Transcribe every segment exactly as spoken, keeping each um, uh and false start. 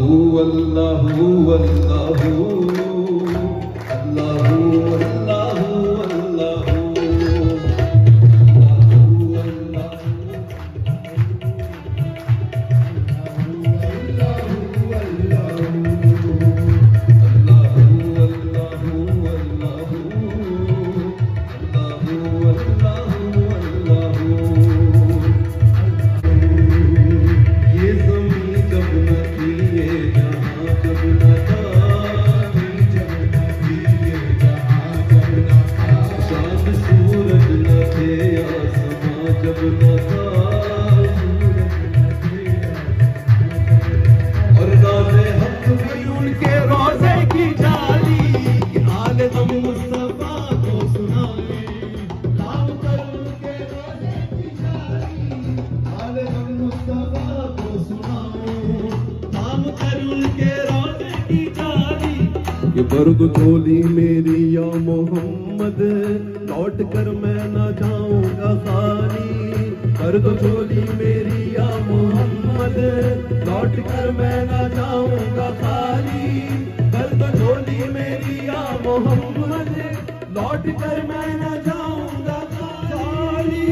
दर्द झोली मेरी या मोहम्मद, लौट कर मैं न जाऊंगा खाली। दर्द झोली मेरी या मोहम्मद, लौट कर मैं न जाऊंगा खाली। दर्द झोली मेरी या मोहम्मद, लौट कर मैं न जाऊंगा खाली।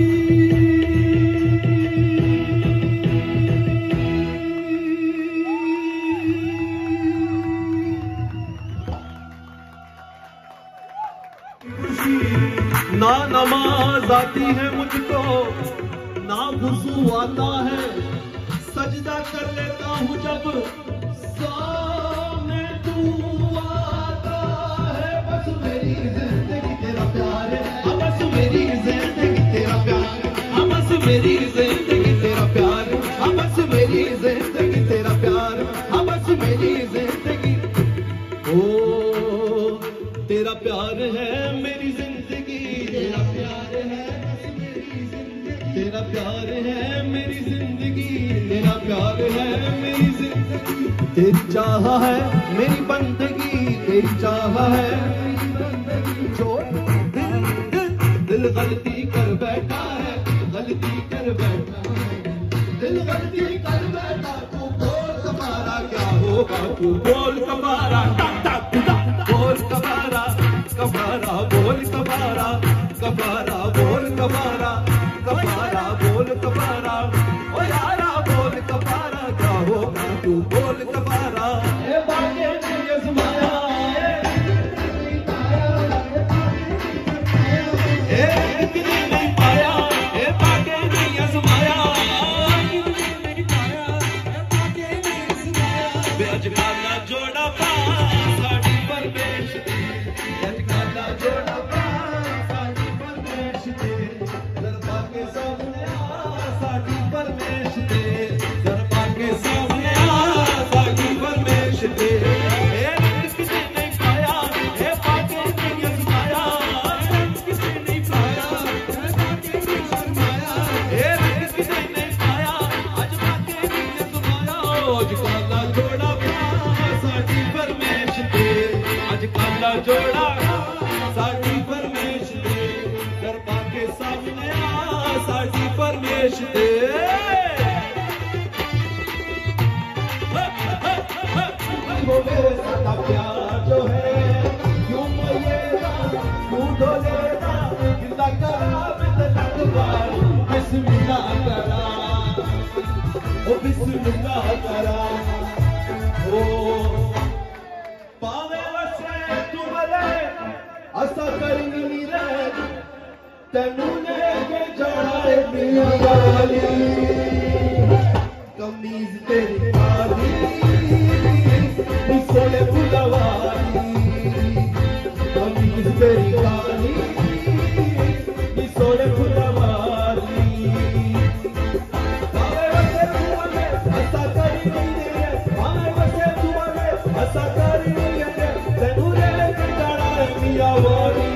ना नमाज आती है मुझको, ना वुज़ू आता है, सजदा कर लेता हूँ जब सामने तू आता है। बस मेरी जिंदगी तेरा प्यार है, बस मेरी जिंदगी तेरा प्यार है, बस मेरी जिंदगी तेरा प्यार है, बस मेरी जिंदगी तेरा प्यार है, बस मेरी जिंदगी। ओ तेरा प्यार है मेरी जिंदगी, तेरा प्यार है मेरी जिंदगी, तेरा प्यार है मेरी जिंदगी, तेरा प्यार है मेरी जिंदगी। तेरी चाह है मेरी बंदगी, तेरी चाह है मेरी बंदगी। जो दिल दिल दिल गलती कर बैठा है, गलती कर बैठा है, दिल गलती कर बैठा। तू बोल कबारा क्या होगा, तू बोल कबारा, बोल कबारा, कबारा बोल कबारा, कबारा बोल कबारा, कबारा बोल कबारा। ओ यारा बोल कबारा क्या होगा, तू बोल कबारा। ए बागे ने आजमाया, ए किसी नहीं पाया, ए बागे ने आजमाया, किसी नहीं पाया, ए बागे ने आजमाया। बेअजमाना जोड़ा पा साड़ी परवेश, बेअजमाना जोड़ा पा साड़ी परवेश दे। दरबार के सामने आ साड़ी परवेश दे, दरबार के सामने आ साड़ी परवेश दे। ए किसी नहीं पाया, ए बागे ने आजमाया, किसी नहीं पाया, ए बागे ने आजमाया, ए किसी नहीं पाया, आज बागे ने आजमाया। आज काला जोड़ा पा साड़ी परवेश दे, आज काला जोड़ा साड़ी परवेश दे। दरबार के सामने आ साड़ी परवेश दे। वो मेरे साथ प्यार जो है, क्यों मोलेगा क्यों डोलेगा, बिल्ला करा बिल्ला बिस्मिल्लाह करा, ओ बिस्मिल्लाह करा। ओ पावे वसे तू मले असा करेंगी रे, तेनू लेके जाना है मियां वाली। कमीज तेरी काली सोने फुलवारी, कमीज तेरी काली सोने फुलवारी। पावे वसे तू मले असा करेंगी रे, पावे वसे तू मले असा करेंगी रे, तेनू लेके जाना है मियां वाली।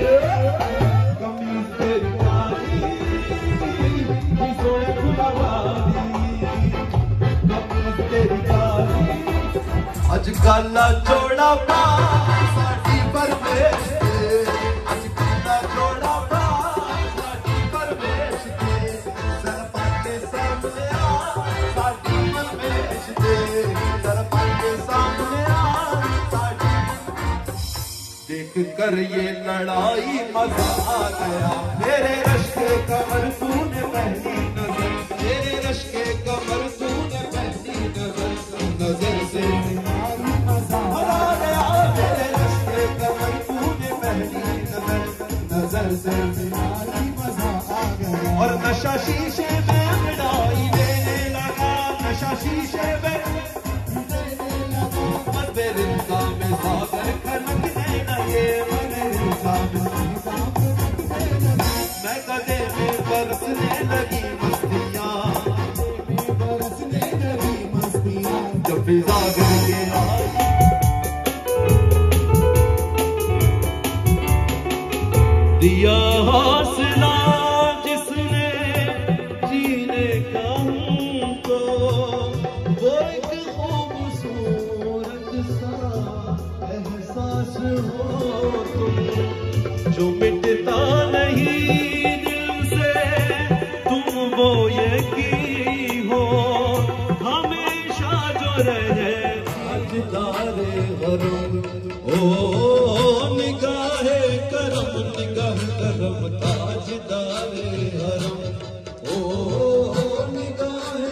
कमीज तेरी काली सोने फुलवारी, कमीज तेरी काली। अज काला जोड़ा पा साड़ी परवेश दे, अज काला जोड़ा पा साड़ी परवेश दे। दरबार के सामने आ साड़ी परवेश दे, दरबार कर ये लड़ाई मजा आ गया। मेरे रश्के कमर तूने पहली नजर, मेरे रश्के कमर तूने पहली नजर, नजर से मजा आ गया। मेरे रश्के कमर तूने पहली नजर, नजर से मजा आ गया। और नशा शीशे में मिठाई देने लगा, नशा शीशे में रिंदा में सागर खनकने लगे, रिंदा में मैं गले में बरसने लगी मस्तियाँ, बरसने लगी मस्तियाँ जब फिजा करके आई। दिया हौसला जिसने जीने का हमको, वो एक एहसास हो तुम जो मिटता नहीं दिल से, तुम वो यकी हो हमेशा जो रहे ताजदारे हरम। ओ निगाहे करम, निगाह करम ताजदारे हरम। ओ निगाहे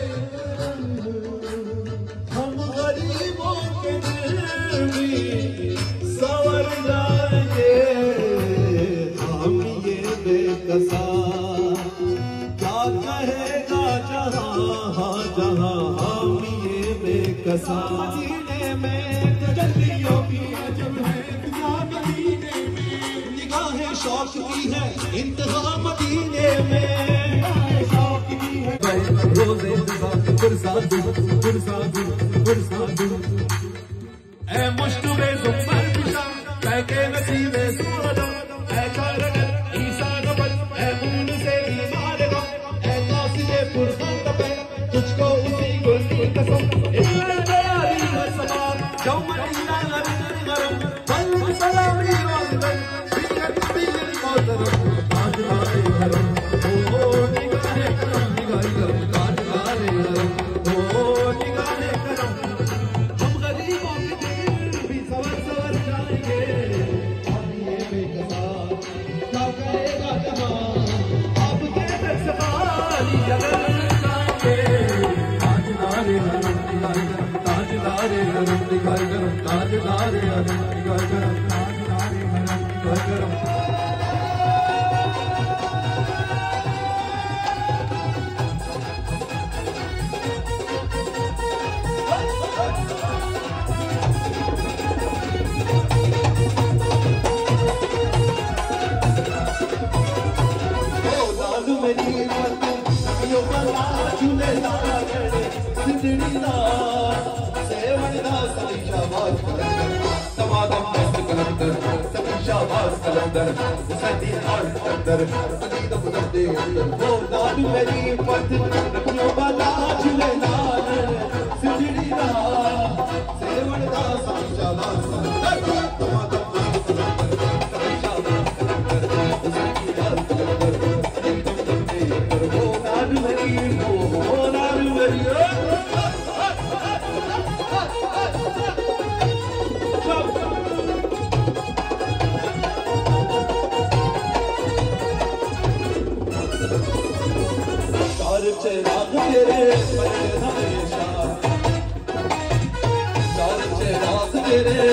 हम गरीबों के दिल भी सवर जाएंगे, हम ये बेकसा क्या कहेगा जहाँ जहाँ, हम ये बेकसा। मदीने में तजल्लियों की अजब है इंतहा, मदीने में निगाहें शौक की है इंतहा, मदीने में शौक की है। रोज़े बरसात बरसात बरसात ऐ मुश्तबे जुम्मर दिशा कहके नसीबे सोना, ऐ कारगर ईसा नबल ऐ खून से बीमार गम, ऐ कासिदे पुरखत पे तुझको उसी गुल की कसम। इल्ला तैयारी है सवार जो मदीना नबी गरम, बल सलामी वादन बिकट बिल मोहतरम ताजदारे हरम। ओ निगाहे करम, निगाहे करम ताजदारे हरम। ओ निगाहे करम हम गरीबों के दिल भी सवर सवर जाएंगे, हम ये बेकसा क्या कहेगा जहाँ, आपके दर से खाली अगर जाएंगे। ताजदारे हरम निगाहे करम, ताजदारे हरम निगाहे करम, ताजदारे हरम निगाहे करम, ताजदारे हरम निगाहे करम। शाबाश कलंदर हुसैन आल अंदर अलीद मुदद्दे वो दाद मेरी पथ रखियो बाला झूले लाल सिजड़ी दा सेवण दा साई शाबाश कलंदर तमादम कलंदर शाबाश कलंदर हुसैन आल कलंदर अलीद मुदद्दे वो दाद मेरी वो दाद मेरी चिराग तेरे बने हमेशा, चार चिराग तेरे